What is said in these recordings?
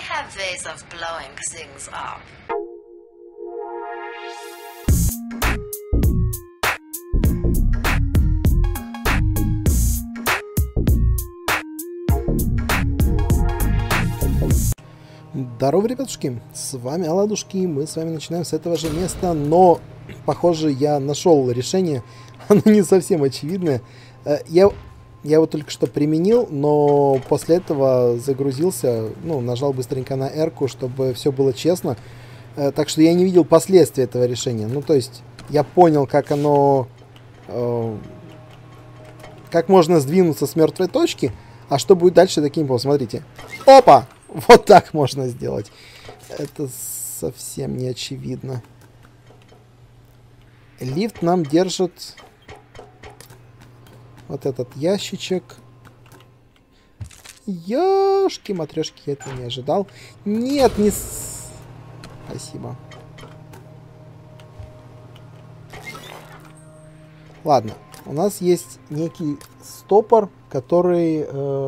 have ways of blowing things up. Здорово, ребятушки, с вами Оладушки, мы с вами начинаем с этого же места, но, похоже, я нашел решение, оно не совсем очевидное. Я его только что применил, но после этого загрузился, нажал быстренько на R-ку, чтобы все было честно, так что я не видел последствий этого решения. То есть, я понял, как оно, как можно сдвинуться с мертвой точки, а что будет дальше, таким не смотрите. Опа! Вот так можно сделать. Это совсем не очевидно. Лифт нам держит вот этот ящичек. Ёшки-матрешки, я этого не ожидал. Нет, не... Спасибо. Ладно. У нас есть некий стопор, который...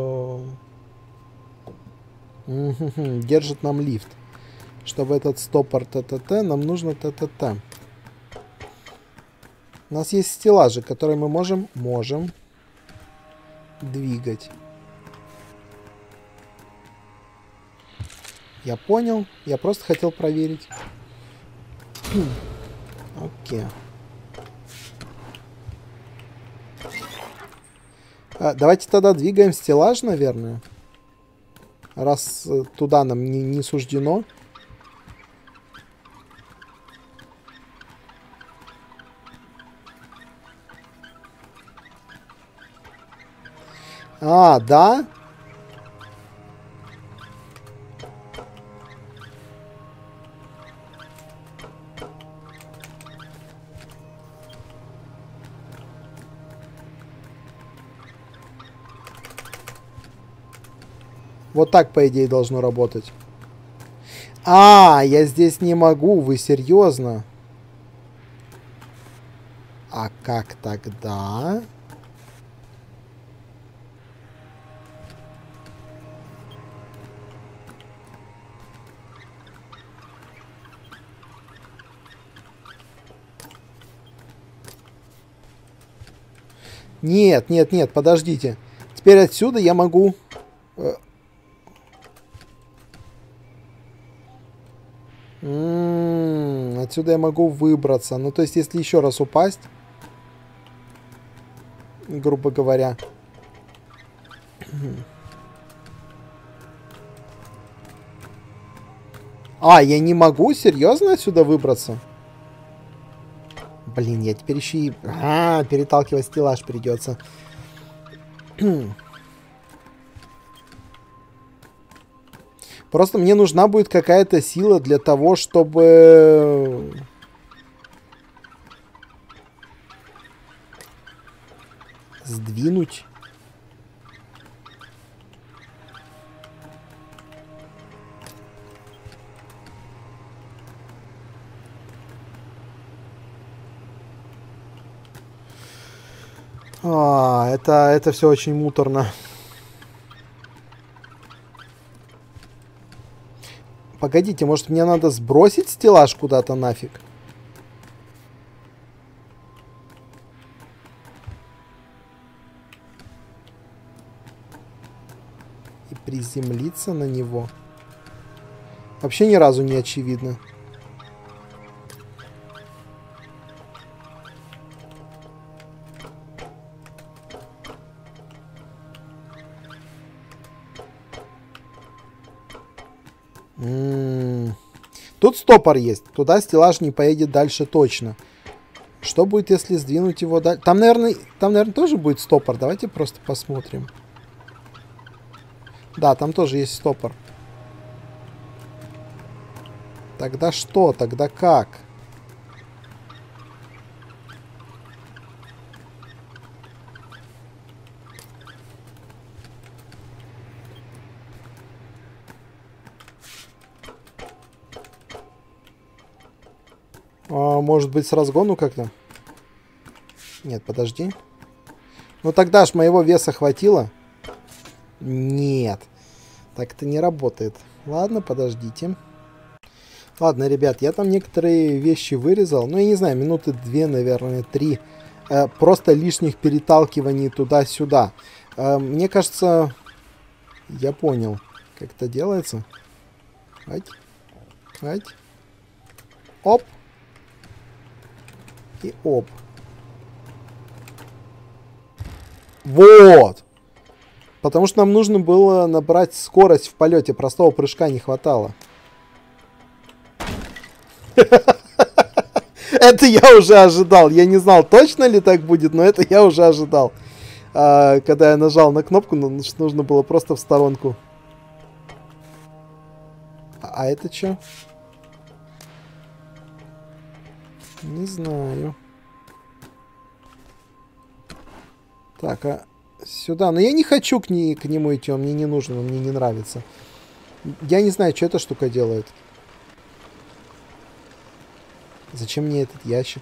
держит нам лифт. Чтобы этот стопор ТТТ, нам нужно ТТТ. У нас есть стеллажи, которые мы можем двигать. Я понял. Я просто хотел проверить. Окей. Давайте тогда двигаем стеллаж, наверное. Раз туда нам не суждено. А, да? Вот так, по идее, должно работать. А, я здесь не могу, вы серьезно? А как тогда? Нет, нет, нет, подождите. Теперь отсюда я могу... Отсюда я могу выбраться. То есть, если еще раз упасть, грубо говоря. А, я не могу? Серьезно отсюда выбраться? Блин, я теперь еще и... переталкивать стеллаж придется. Просто мне нужна будет какая-то сила для того, чтобы... сдвинуть. Это все очень муторно. Погодите, может мне надо сбросить стеллаж куда-то нафиг? И приземлиться на него? Вообще ни разу не очевидно. Тут стопор есть. Туда стеллаж не поедет дальше точно. Что будет, если сдвинуть его дальше? Там, наверное, тоже будет стопор. Давайте просто посмотрим. Да, там тоже есть стопор. Тогда что? Тогда как? Может быть, с разгону как-то? Нет, подожди. Ну тогда ж моего веса хватило. Нет. Так это не работает. Ладно, подождите. Ладно, ребят, я там некоторые вещи вырезал. Ну, я не знаю, минуты 2, наверное, 3. Просто лишних переталкиваний туда-сюда. Мне кажется, я понял, как это делается. Ать. Ать. Оп. И оп. Вот. Потому что нам нужно было набрать скорость в полете. Простого прыжка не хватало. Это я уже ожидал. Я не знал, точно ли так будет, но это я уже ожидал. Когда я нажал на кнопку, нужно было просто в сторонку. А это что? Не знаю. Так, а сюда. Но я не хочу к нему идти, он мне не нужен, он мне не нравится. Я не знаю, что эта штука делает. Зачем мне этот ящик?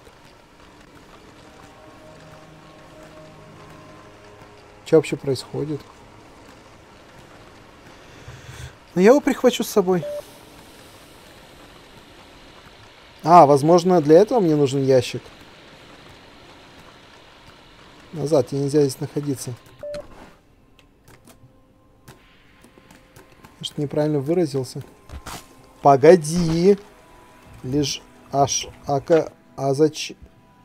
Что вообще происходит? Ну, я его прихвачу с собой. А, возможно, для этого мне нужен ящик. Назад, тебе нельзя здесь находиться. Может, неправильно выразился? Погоди. Лишь... Аж... А зачем...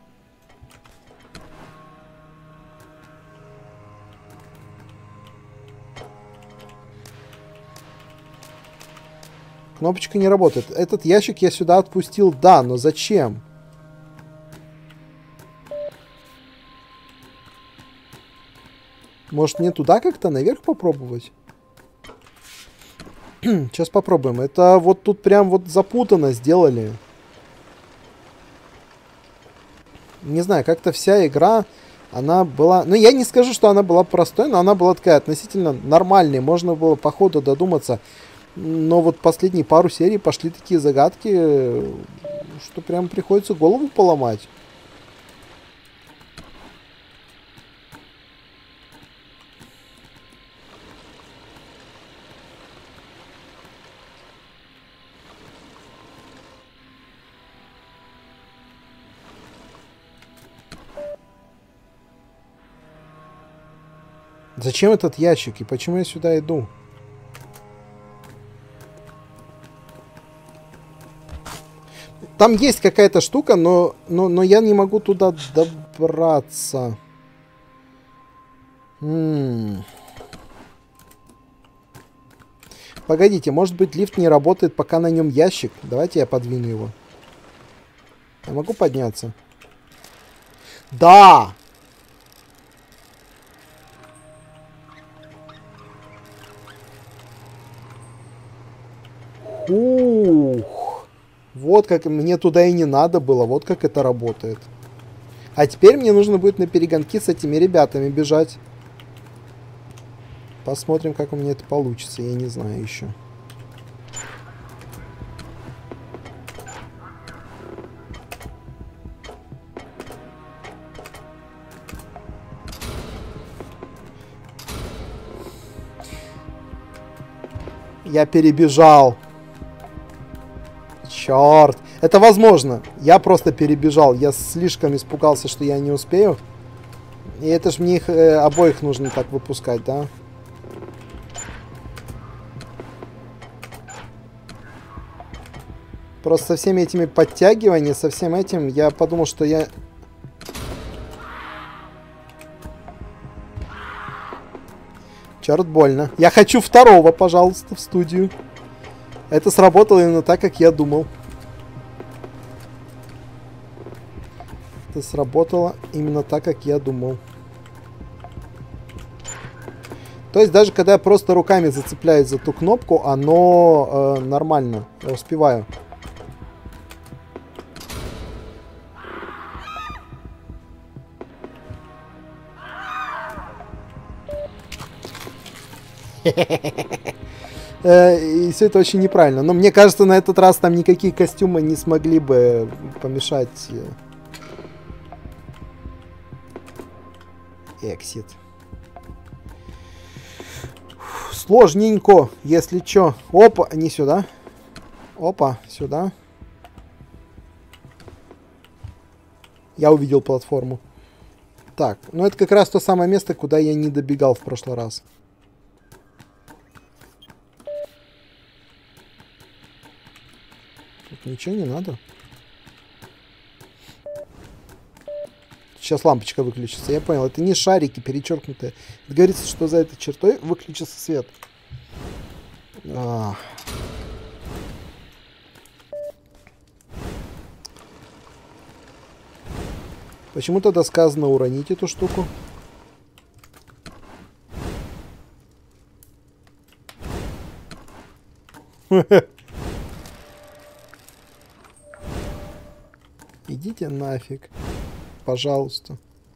Кнопочка не работает. Этот ящик я сюда отпустил, да, но зачем? Может, мне туда как-то наверх попробовать? Сейчас попробуем. Это вот тут прям вот запутанно сделали. Не знаю, как-то вся игра, она была... Ну, я не скажу, что она была простой, но она была такая относительно нормальной. Можно было по ходу додуматься. Но вот последние пару серий пошли такие загадки, что прям приходится голову поломать. Зачем этот ящик и почему я сюда иду? Там есть какая-то штука, но я не могу туда добраться. Погодите, может быть лифт не работает, пока на нем ящик? Давайте я подвину его. Я могу подняться? Да! Ух! Вот как мне туда и не надо было, вот как это работает. А теперь мне нужно будет на перегонки с этими ребятами бежать. Посмотрим, как у меня это получится, я не знаю еще. Я перебежал. Черт. Это возможно. Я просто перебежал. Я слишком испугался, что я не успею. И это ж мне их обоих нужно так выпускать, да? Просто со всеми этими подтягиваниями, со всем этим, я подумал, что я... Черт, больно. Я хочу второго, пожалуйста, в студию. Это сработало именно так, как я думал. Это сработало именно так, как я думал. То есть даже когда я просто руками зацепляюсь за ту кнопку, оно нормально. Я успеваю. И все это очень неправильно. Но мне кажется, на этот раз там никакие костюмы не смогли бы помешать. Эксит. Сложненько, если чё. Опа, не сюда. Опа, сюда. Я увидел платформу. Так, ну это как раз то самое место, куда я не добегал в прошлый раз. Тут ничего не надо. Сейчас лампочка выключится. Я понял, это не шарики перечеркнутые. Это говорится, что за этой чертой выключится свет. Почему тогда сказано уронить эту штуку? Идите нафиг. Пожалуйста.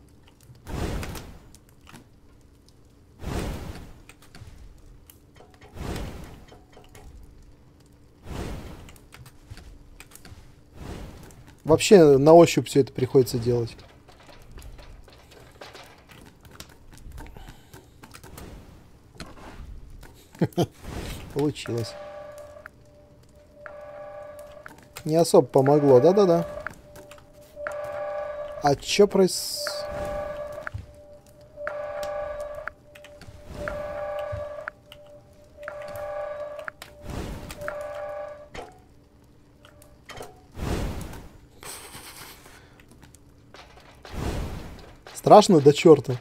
Вообще на ощупь все это приходится делать. Получилось. Не особо помогло, да-да-да. А чё Страшно до черта.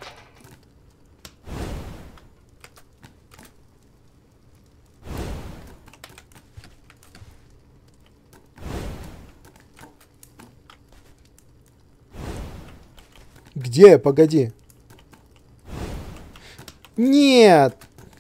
Где? Погоди. Нет!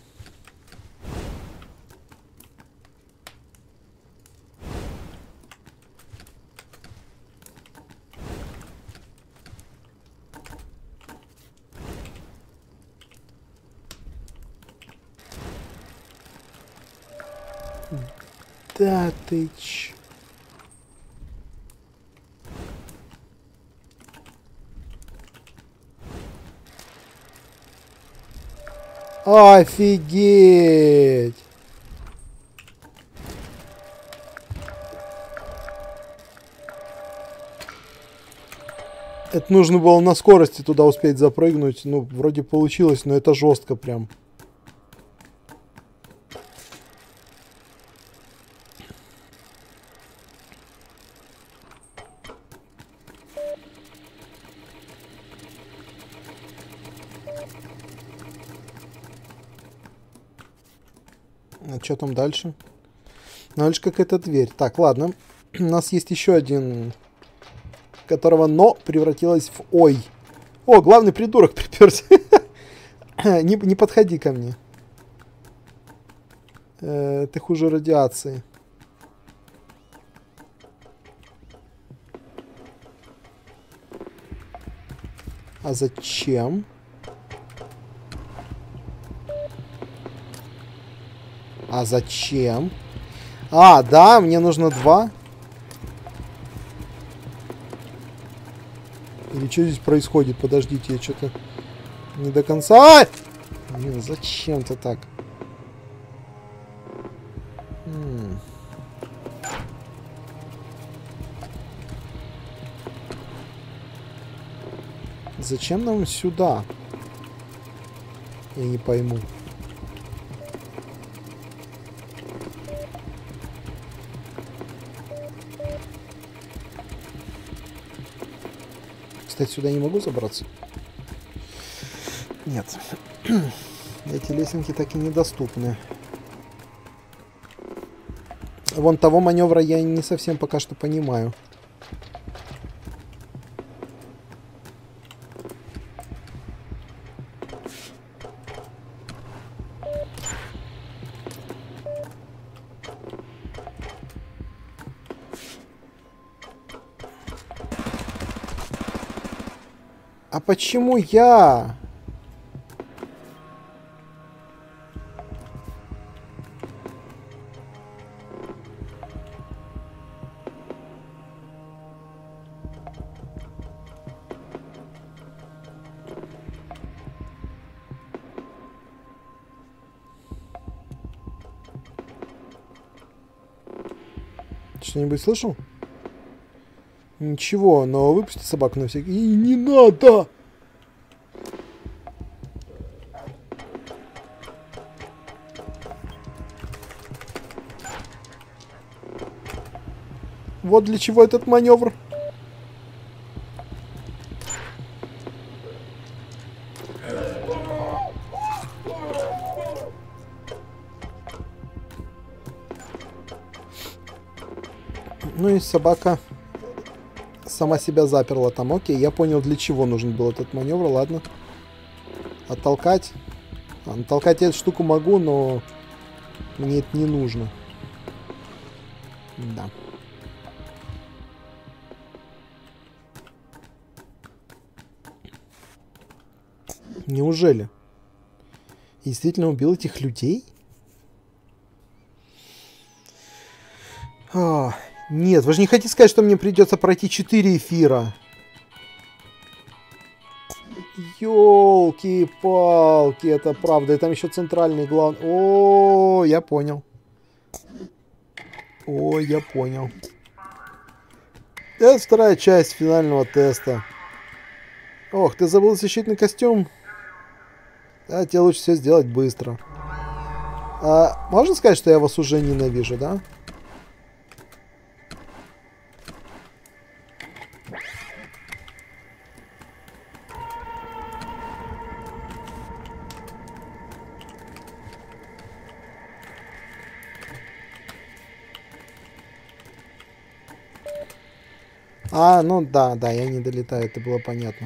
Да ты ч... Офигеть! Это нужно было на скорости туда успеть запрыгнуть. Ну, вроде получилось, но это жестко прям. А что там дальше? Дальше какая-то дверь. Так, ладно. У нас есть еще один, которого «но» превратилось в «ой». О, главный придурок приперся. Не подходи ко мне. Ты хуже радиации. А зачем? А зачем? А, да, мне нужно 2. Или что здесь происходит? Подождите, я что-то не до конца... Блин, зачем ты так? Зачем нам сюда? Я не пойму. Кстати, сюда не могу забраться? Нет. Эти лесенки так и недоступны. Вон того маневра я не совсем пока что понимаю. А почему я? Ты что-нибудь слышал? Ничего, но выпусти собаку на всякий... И не надо! Вот для чего этот маневр. Ну и собака сама себя заперла там. Окей, я понял, для чего нужен был этот маневр. Ладно. Оттолкать. Оттолкать я эту штуку могу, но мне это не нужно. Да. Неужели? Действительно убил этих людей? Нет, вы же не хотите сказать, что мне придется пройти 4 эфира? Ёлки-палки, это правда. И там еще центральный главный... О, я понял. О, я понял. Это вторая часть финального теста. Ох, ты забыл защитный костюм? Да, тебе лучше все сделать быстро. Можно сказать, что я вас уже ненавижу, да? Ну да, я не долетаю, это было понятно.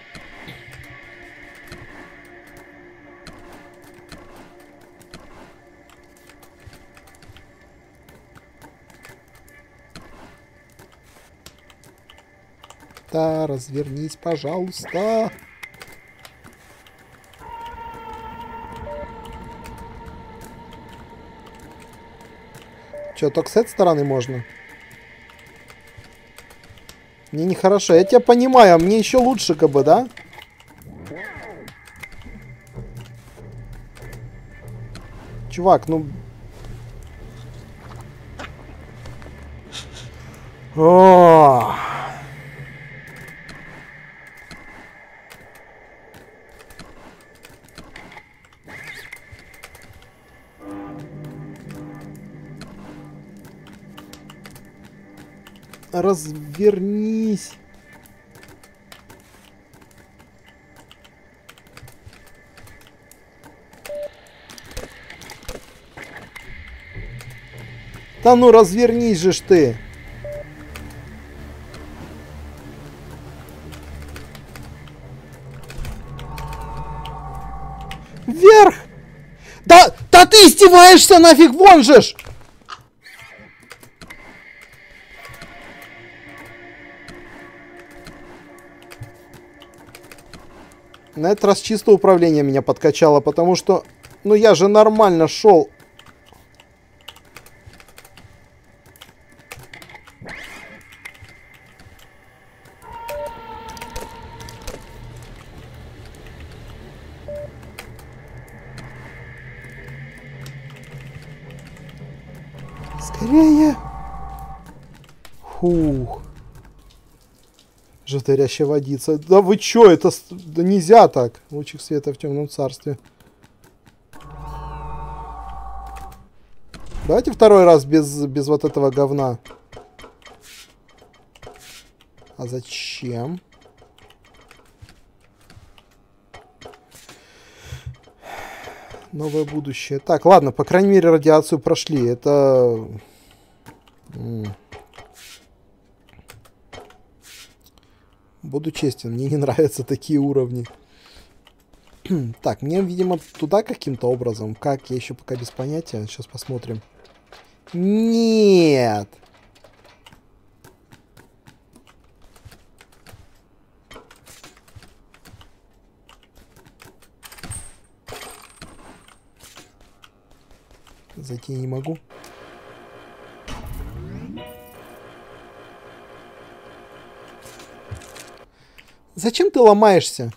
Да, развернись, пожалуйста. Че, только с этой стороны можно? Мне нехорошо. Я тебя понимаю, а мне еще лучше, как бы, да? Чувак, ну... О! Развернись. Да ну развернись же ж ты. Вверх! Да ты издеваешься нафиг, вон же ж! На этот раз чисто управление меня подкачало, потому что... Ну я же нормально шел. Скорее! Фух. Желтырящая водица. Да вы чё, это... Да нельзя так. Лучик света в темном царстве. Давайте второй раз без вот этого говна. А зачем? Новое будущее. Так, ладно, по крайней мере радиацию прошли. Это... Буду честен, мне не нравятся такие уровни. Так, мне, видимо, туда каким-то образом. Как, я еще пока без понятия. Сейчас посмотрим. Нет! Зайти я не могу. Зачем ты ломаешься?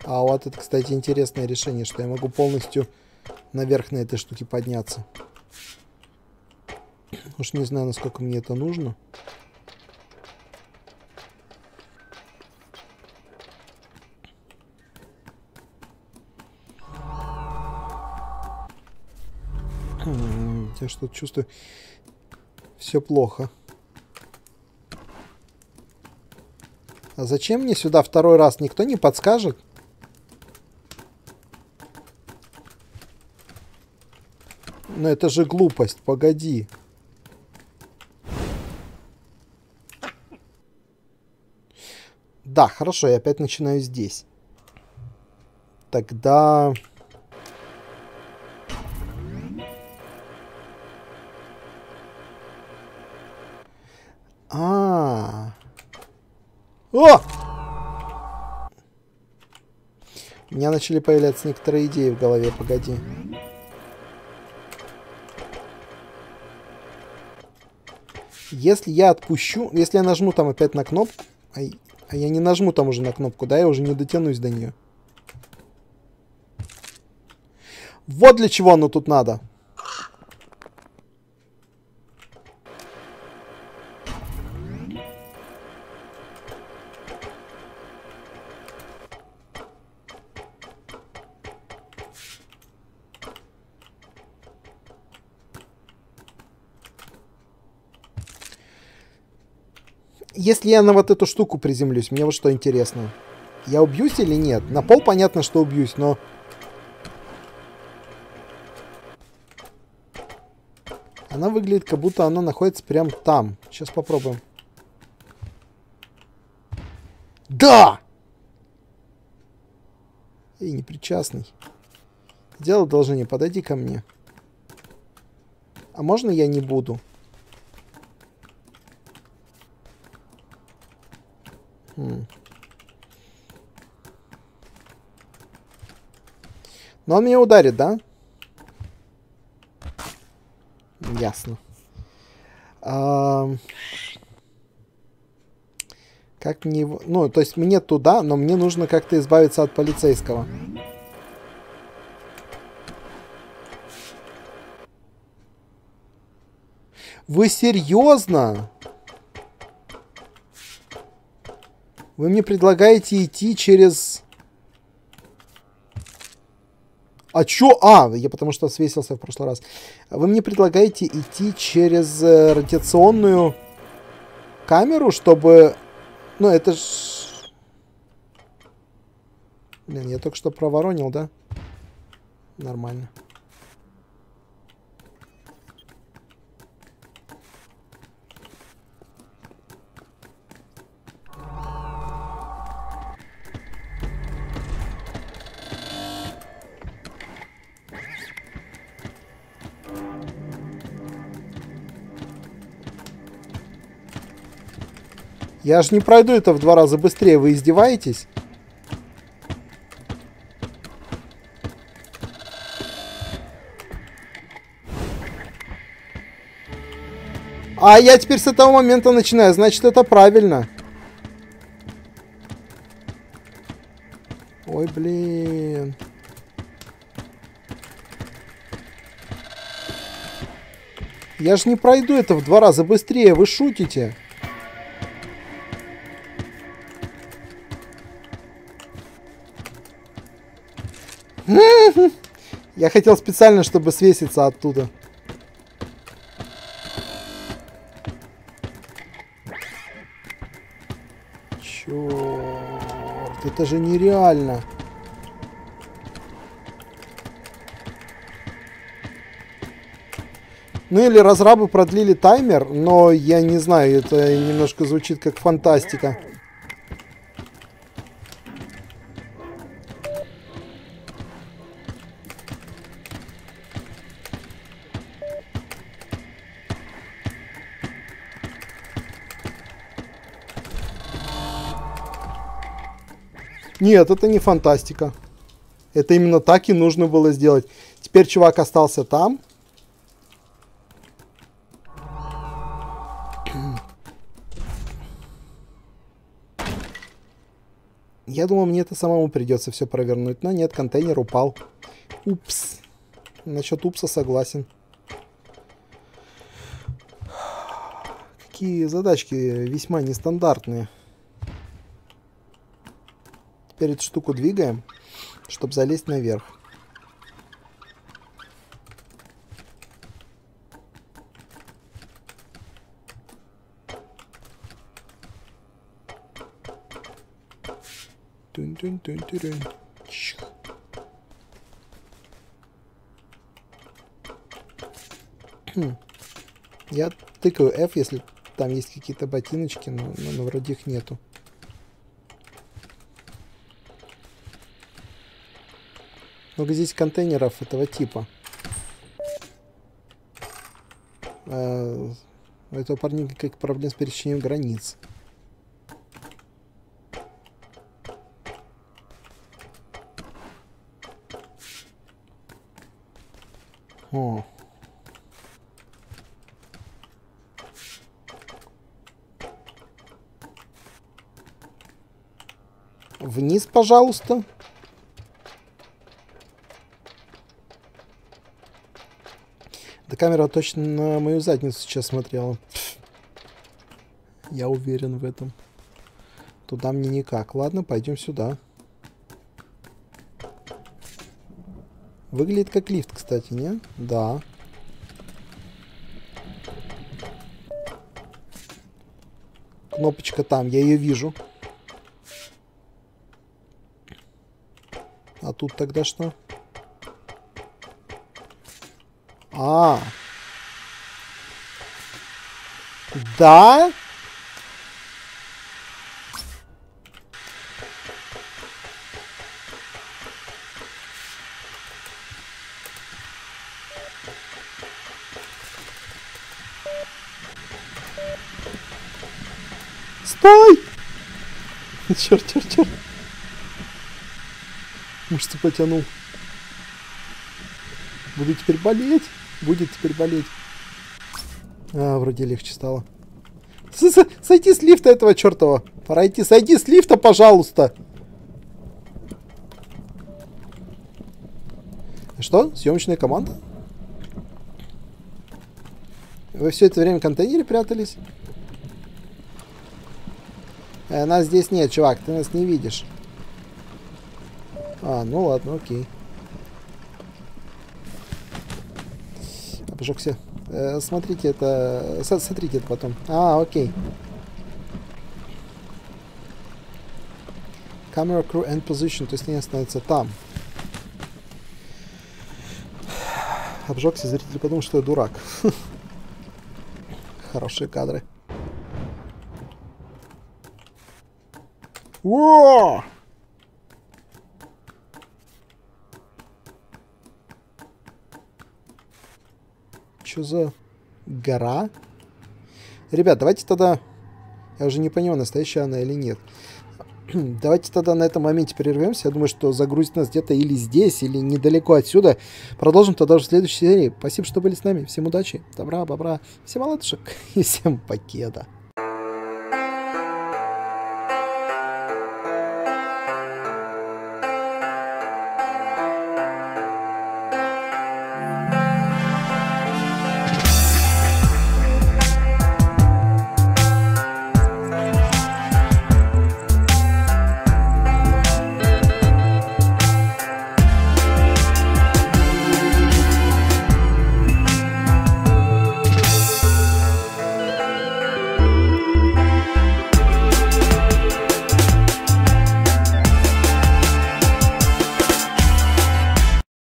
А вот это, кстати, интересное решение, что я могу полностью наверх на этой штуке подняться. Уж не знаю, насколько мне это нужно. Я что-то чувствую. Все плохо. А зачем мне сюда второй раз? Никто не подскажет? Но это же глупость. Погоди. Да, хорошо, я опять начинаю здесь. Тогда... О! У меня начали появляться некоторые идеи в голове, погоди. Если я отпущу... Если я нажму там опять на кнопку... А я не нажму там уже на кнопку, да? Я уже не дотянусь до нее. Вот для чего оно тут надо. Если я на вот эту штуку приземлюсь, мне вот что интересно. Я убьюсь или нет? На пол понятно, что убьюсь, но... Она выглядит, как будто она находится прям там. Сейчас попробуем. Да! Эй, непричастный. Сделай одолжение, подойди ко мне. А можно я не буду? Но он меня ударит, да? Ясно. Как мне его... Ну, то есть мне туда, но мне нужно как-то избавиться от полицейского. Вы серьезно? Вы мне предлагаете идти через... А чё? А, я потому что свесился в прошлый раз. Вы мне предлагаете идти через радиационную камеру, чтобы... Ну, это ж... Блин, я только что проворонил, да? Нормально. Я ж не пройду это в 2 раза быстрее. Вы издеваетесь? А я теперь с этого момента начинаю. Значит, это правильно. Ой, блин. Я ж не пройду это в 2 раза быстрее. Вы шутите? Я хотел специально, чтобы свеситься оттуда. Черт, это же нереально. Ну или разрабы продлили таймер, но я не знаю, это немножко звучит как фантастика. Нет, это не фантастика. Это именно так и нужно было сделать. Теперь чувак остался там. Я думал, мне это самому придется все провернуть, но нет, контейнер упал. Упс. Насчет упса согласен. Какие задачки весьма нестандартные. Теперь эту штуку двигаем, чтобы залезть наверх. Тун-тун-тун-тун-тун. Я тыкаю F, если там есть какие-то ботиночки, но вроде их нету. Много здесь контейнеров этого типа. У этого парня никаких проблем с пересечением границ. О. Вниз, пожалуйста. Да камера точно на мою задницу сейчас смотрела. Я уверен в этом. Туда мне никак. Ладно, пойдем сюда. Выглядит как лифт, кстати, не? Да. Кнопочка там, я ее вижу. А тут тогда что? А. Да? Стой! Черт, черт, черт. Мышцы потянул. Буду теперь болеть. Будет теперь болеть. А, вроде легче стало. Сойди с лифта этого чертова. Пора идти. Сойди с лифта, пожалуйста. Что? Съемочная команда? Вы все это время в контейнере прятались? Нас здесь нет, чувак. Ты нас не видишь. А, ну ладно, окей. Обжегся. Смотрите это... Смотрите это потом. А, окей. Camera crew end position. То есть они остановятся там. Обжегся, зритель подумал, что я дурак. Хорошие кадры. О! Что за гора? Ребят, давайте тогда... Я уже не понимаю, настоящая она или нет. Давайте тогда на этом моменте прервемся. Я думаю, что загрузит нас где-то или здесь, или недалеко отсюда. Продолжим тогда уже в следующей серии. Спасибо, что были с нами. Всем удачи, добра, бобра, всем оладушек и всем покеда.